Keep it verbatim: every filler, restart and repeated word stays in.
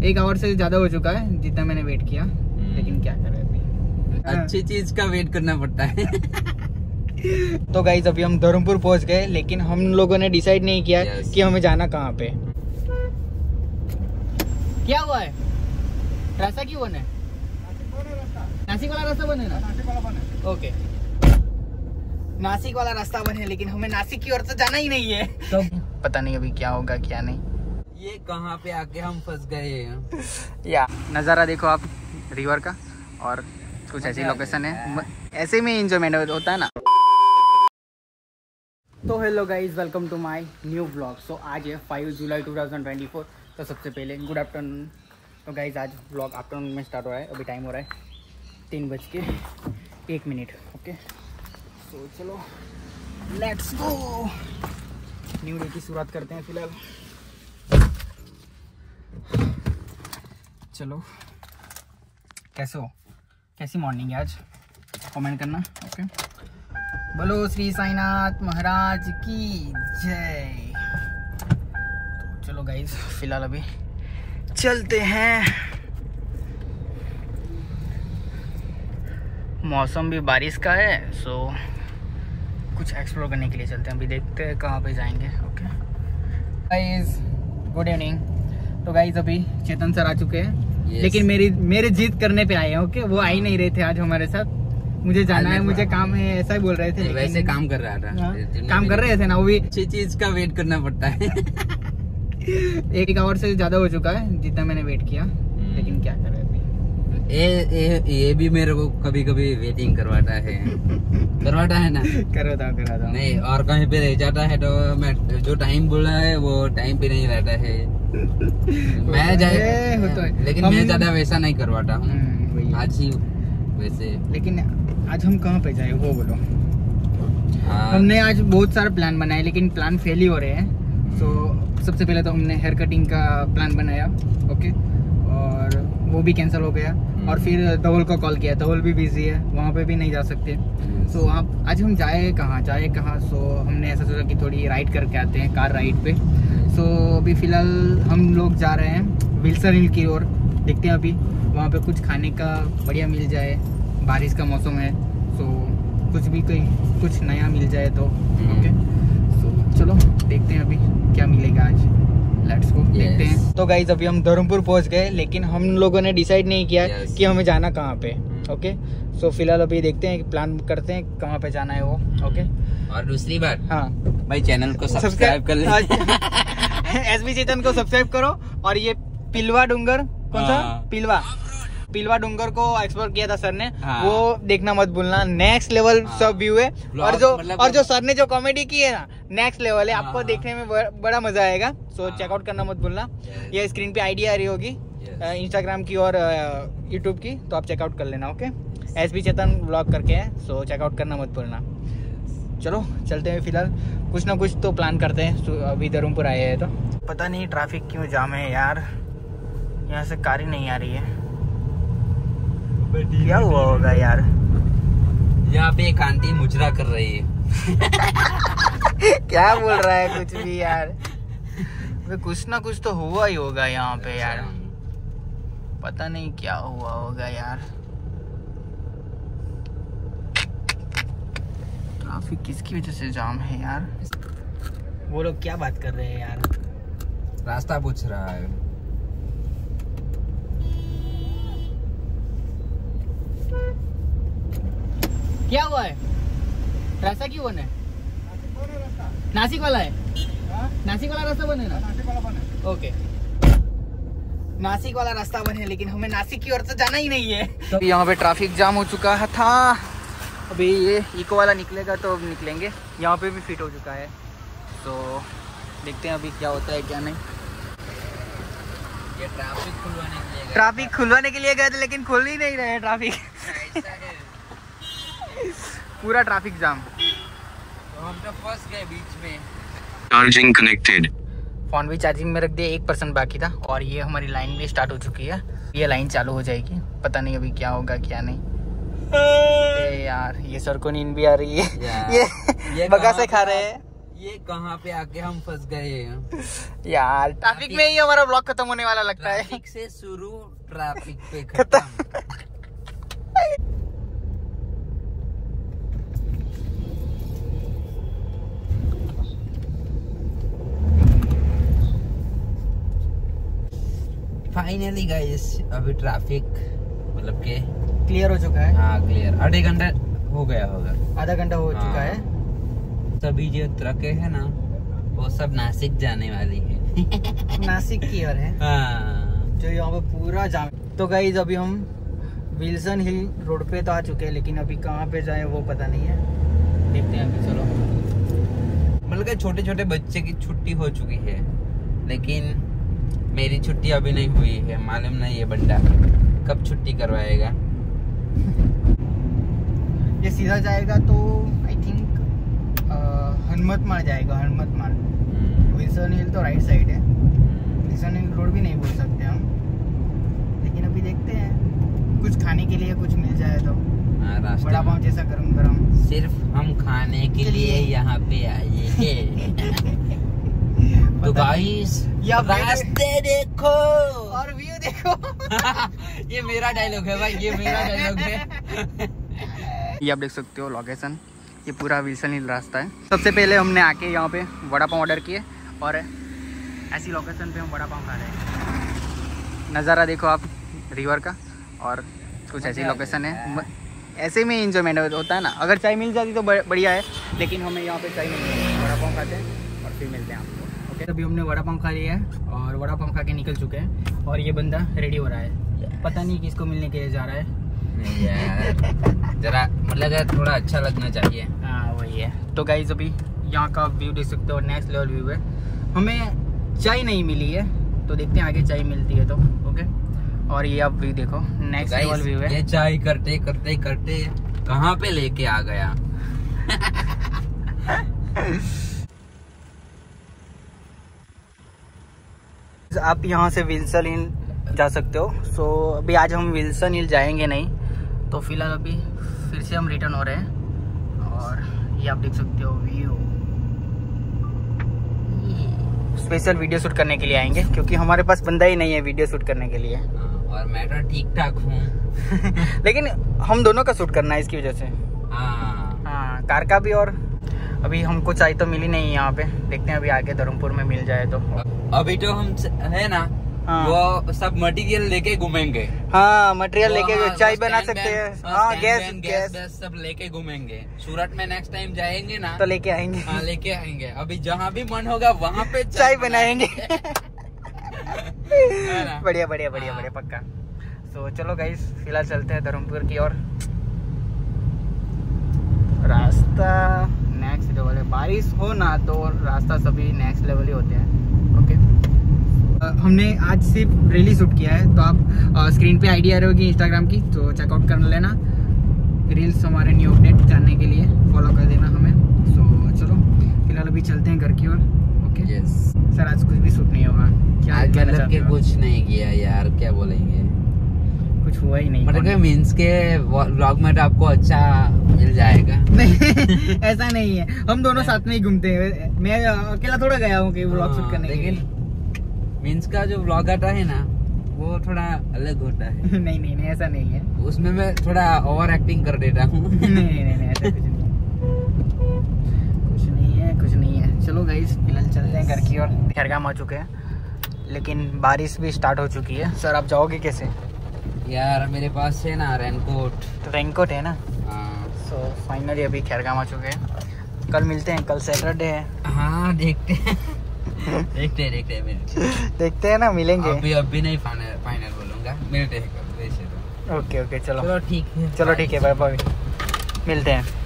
एक आवर से ज्यादा हो चुका है जितना मैंने वेट किया, लेकिन क्या करें अभी, अच्छी चीज का वेट करना पड़ता है। तो गाइस अभी हम धर्मपुर पहुंच गए, लेकिन हम लोगों ने डिसाइड नहीं किया yes. कि हमें जाना कहाँ पे। क्या हुआ है? रास्ता क्यों बने? नासिक वाला रास्ता बने ना? नासिक वाला बने। ओके, नासिक वाला रास्ता बने, लेकिन हमें नासिक की ओर तो जाना ही नहीं है। तो पता नहीं अभी क्या होगा क्या नहीं। ये कहाँ पे आके हम फंस गए। या नज़ारा देखो आप रिवर का, और कुछ ऐसी लोकेशन है, ऐसे में एंजॉयमेंट होता है ना। तो hello guys, welcome to my new blog. So आज है five July two thousand twenty four. तो सबसे पहले गुड आफ्टरनून। तो गाइज आज ब्लॉग आफ्टरनून में स्टार्ट हो रहा है। अभी टाइम हो रहा है तीन बज के एक मिनट। ओके, तो चलो लेट्स गो, न्यू डे की शुरुआत करते हैं फिलहाल। चलो, कैसे हो, कैसी मॉर्निंग है आज, कमेंट करना। ओके, बोलो श्री साईनाथ महाराज की जय। तो चलो गाइज फिलहाल अभी चलते हैं। मौसम भी बारिश का है, सो कुछ एक्सप्लोर करने के लिए चलते हैं। अभी देखते हैं कहाँ पे जाएंगे। Okay guys, good evening. तो गाइज अभी चेतन सर आ चुके हैं, yes. लेकिन मेरी मेरे जिद करने पे आए हैं। ओके, वो आ ही नहीं रहे थे आज हमारे साथ। मुझे जाना है, मुझे काम है, ऐसा ही बोल रहे थे। वैसे काम कर रहा था, काम कर रहे थे ना, वो भी अच्छी चीज का वेट करना पड़ता है। एक आवर से ज्यादा हो चुका है जितना मैंने वेट किया, लेकिन क्या करें अभी। ये ये ये भी मेरे को कभी कभी वेटिंग करवाता है। करवाता है ना? करवाता हूँ करवाता हूँ नहीं, और कहीं पे रह जाता है तो मैं जो टाइम बोला है वो टाइम पे नहीं रहता है। मैं जाए तो लेकिन मैं ज्यादा वैसा नहीं करवाता हूँ, आज ही वैसे। लेकिन आज हम कहाँ पे जाए वो बोलो। हमने आज बहुत सारा प्लान बनाया, लेकिन प्लान फेल ही हो रहे हैं। तो सबसे पहले तो हमने हेयर कटिंग का प्लान बनाया, ओके, और वो भी कैंसिल हो गया। और फिर धवल को कॉल किया, धवल भी बिजी है, वहाँ पे भी नहीं जा सकते। सो आप आज हम जाए कहाँ जाए कहाँ सो हमने ऐसा सोचा कि थोड़ी राइड करके आते हैं, कार राइड पे। सो अभी फ़िलहाल हम लोग जा रहे हैं विल्सन हिल की ओर। देखते हैं अभी वहाँ पे कुछ खाने का बढ़िया मिल जाए, बारिश का मौसम है, सो कुछ भी कोई कुछ नया मिल जाए तो ओके। सो चलो देखते हैं अभी क्या मिलेगा आज, लेट्स गो, देखते हैं। तो गाइज अभी हम धर्मपुर पहुँच गए, लेकिन हम लोगों ने डिसाइड नहीं किया yes. कि हमें जाना कहाँ पे। ओके, सो फिलहाल अभी देखते हैं, प्लान करते हैं कहाँ पे जाना है वो। ओके, और दूसरी बात, हाँ भाई चैनल को सब्सक्राइब कर ले। एस बी चेतन को सब्सक्राइब करो, और ये पिलवा डूंगर, कौन सा पिलवा पिलवा डूंगर को एक्सप्लोर किया था सर ने, हाँ। वो देखना मत भूलना, नेक्स्ट लेवल हाँ। सब व्यू है। और जो मतलब और जो सर ने जो कॉमेडी की है ना, नेक्स्ट लेवल है। हाँ। आपको देखने में बड़ा मजा आएगा, सो चेकआउट करना मत भूलना। ये स्क्रीन पे आईडी आ रही होगी इंस्टाग्राम की और यूट्यूब की, तो आप चेकआउट कर लेना। Okay, S B Chetan blog करके है, सो चेकआउट करना मत भूलना। चलो चलते हैं, फिलहाल कुछ ना कुछ तो प्लान करते हैं। अभी धर्मपुर आए हैं तो पता नहीं ट्रैफिक क्यों जाम है यार, यहाँ से कार ही नहीं आ रही है, क्या हुआ होगा यार। यहाँ पे एक आंटी मुजरा कर रही है। क्या बोल रहा है कुछ भी यार, कुछ ना कुछ तो हुआ ही होगा यहाँ पे यार, पता नहीं क्या हुआ होगा यार। ट्रैफिक किसकी वजह से जाम है यार, वो लोग क्या बात कर रहे हैं यार। रास्ता पूछ रहा है। क्या हुआ है? रास्ता क्यों बने? नासिक वाला है, नासिक वाला रास्ता बने ना? नासिक वाला बने। ओके, नासिक वाला रास्ता बने, लेकिन हमें नासिक की ओर तो जाना ही नहीं है। तो यहाँ पे ट्रैफिक जाम हो चुका है था। अभी ये इको वाला निकलेगा तो अब निकलेंगे, यहाँ पे भी फिट हो चुका है। तो देखते हैं अभी क्या होता है क्या नहीं। ये ट्रैफिक खुलवाने के लिए ट्रैफिक खुलवाने के लिए गए थे, लेकिन खुल ही नहीं रहे ट्रैफिक। पूरा ट्रैफिक जाम, तो हम तो फंस गए बीच में। चार्जिंग कनेक्टेड, फोन भी चार्जिंग में रख दिया, एक परसेंट बाकी था। और ये हमारी लाइन भी स्टार्ट हो चुकी है, ये लाइन चालू हो जाएगी, पता नहीं अभी क्या होगा क्या नहीं। ए यार, ये सर को नींद भी आ रही है। ये, ये बगा से खा रहे हैं। ये कहाँ पे आके हम फंस गए यार। ट्रैफिक में ही हमारा ब्लॉग खत्म होने वाला लगता है। ट्रैफिक से शुरू, ट्रैफिक पे खत्म। फाइनली गाइस अभी ट्रैफिक मतलब के क्लियर हो चुका है। हाँ क्लियर, आधे घंटा हो गया होगा, आधा घंटा हो हाँ। चुका है। सभी जो ट्रकें है ना वो सब नासिक जाने वाली है। नासिक की ओर है, हाँ। जो यहाँ पे पूरा जाम। तो गाइस अभी हम विल्सन हिल रोड पे तो आ चुके हैं, लेकिन अभी कहाँ पे जाए वो पता नहीं है, देखते हैं अभी। चलो, मतलब कि छोटे छोटे बच्चे की छुट्टी हो चुकी है, लेकिन मेरी छुट्टी अभी नहीं हुई है। मालूम नहीं ये बंदा कब छुट्टी करवाएगा। ये सीधा जाएगा तो आई थिंक हनुमत मार जाएगा, हनुमत मार। विल्सन हिल तो राइट साइड है, विल्सन हिल रोड भी नहीं बोल सकते हम, लेकिन अभी देखते हैं कुछ खाने के लिए कुछ मिल जाए तो। वड़ा पाव जैसा गरम गरम। सिर्फ हम खाने के लिए यहाँ पे आए हैं। तो गाइस रास्ते देखो और व्यू देखो। ये मेरा डायलॉग है भाई, ये मेरा डायलॉग है। ये आप देख सकते हो लोकेशन, ये पूरा विल्सन हिल रास्ता है। सबसे पहले हमने आके यहाँ पे वड़ा पाव ऑर्डर किए और ऐसी लोकेशन पे हम वड़ा पाव खा रहे हैं। नज़ारा देखो आप रिवर का, और कुछ ऐसी लोकेशन है। ऐसे में इंजॉयमेंट होता है ना। अगर चाय मिल जाती तो बढ़िया है, लेकिन हमें यहाँ पे चाय नहीं मिलती। वड़ा पाव खाते हैं और फिर मिलते हैं आपको। ओके, अभी हमने वड़ा पाव खा लिया है और वड़ा पाव खा के निकल चुके हैं, और ये बंदा रेडी हो रहा है। पता नहीं किसको मिलने के लिए जा रहा है यार। जरा मतलब थोड़ा अच्छा लगना चाहिए। हाँ वही है। तो गाइस अभी यहाँ का व्यू देख सकते हो, नेक्स्ट लेवल व्यू है। हमें चाय नहीं मिली है, तो देखते हैं आगे चाय मिलती है तो। ओके, और ये आप व्यू देखो, नेक्स्ट लेवल व्यू है। ये चाय करते करते करते कहाँ पे लेके आ गया। आप यहाँ से विल्सन हिल जा सकते हो। सो अभी आज हम विल्सन हिल जाएंगे नहीं, तो फिलहाल अभी फिर से हम रिटर्न हो रहे हैं। और ये आप देख सकते हो व्यू। स्पेशल वीडियो शूट करने के लिए आएंगे, क्योंकि हमारे पास बंदा ही नहीं है वीडियो शूट करने के लिए। और मैं तो ठीक ठाक हूँ। लेकिन हम दोनों का शूट करना है इसकी वजह से। हाँ हाँ, कार का भी। और अभी हमको चाय तो मिली नहीं यहाँ पे, देखते हैं अभी आगे धर्मपुर में मिल जाए तो। अभी तो हम है ना, हाँ। वो सब मटेरियल लेके घूमेंगे। हाँ, मटेरियल लेके हाँ, चाय बना सकते हैं। हाँ, गैस गैस सब लेके घूमेंगे। सूरत में नेक्स्ट टाइम जाएंगे ना तो लेके आएंगे। हाँ लेके आएंगे। अभी जहाँ भी मन होगा वहाँ पे चाय बनाएंगे। बढ़िया बढ़िया बढ़िया हाँ। बढ़िया, पक्का। तो चलो गाइस, फिलहाल चलते हैं धर्मपुर की ओर। रास्ता नेक्स्ट लेवल है। बारिश हो ना तो रास्ता सभी नेक्स्ट लेवल ही होते हैं। ओके, हमने आज सिर्फ रील शूट किया है, तो आप स्क्रीन पे आईडी आ रही होगी इंस्टाग्राम की, तो चेकआउट कर लेना। रील्स हमारे न्यू अपडेट जानने के लिए फॉलो कर देना हमें। सो चलो फिलहाल अभी चलते हैं घर की ओर। ओके यस सर, आज कुछ भी शूट नहीं होगा क्या? आज मतलब के कुछ नहीं किया यार, क्या बोलेंगे, कुछ हुआ ही नहीं। मतलब मीन्स के व्लॉग में तो आपको अच्छा मिल जाएगा। नहीं ऐसा नहीं है, हम दोनों साथ में ही घूमते हैं। मैं अकेला थोड़ा गया हूँ कि व्लॉग शूट करने के लिए। मीन्स का जो व्लॉग आता है ना वो थोड़ा अलग होता है। नहीं नहीं नहीं, ऐसा नहीं है। उसमें मैं थोड़ा ओवर एक्टिंग कर देता हूँ। नहीं नहीं नहीं, ऐसा कुछ नहीं है। कुछ नहीं है, कुछ नहीं है। चलो गाइस, फिलहाल चलते हैं घर की ओर। खैरगाम आ चुके हैं, लेकिन बारिश भी स्टार्ट हो चुकी है। सर आप जाओगे कैसे? यार मेरे पास है ना रेनकोट। तो रेनकोट है ना। हाँ सो फाइनली अभी खैरगाम आ चुके हैं। कल मिलते हैं, कल सैटरडे है। हाँ देखते हैं देखते हैं देखते हैं देखते हैं ना, मिलेंगे। अभी अभी नहीं फाइनल फाइनल बोलूंगा, मिलते हैं कल वैसे तो। ओके ओके, चलो चलो ठीक है, चलो ठीक है, बाय बाय, मिलते हैं।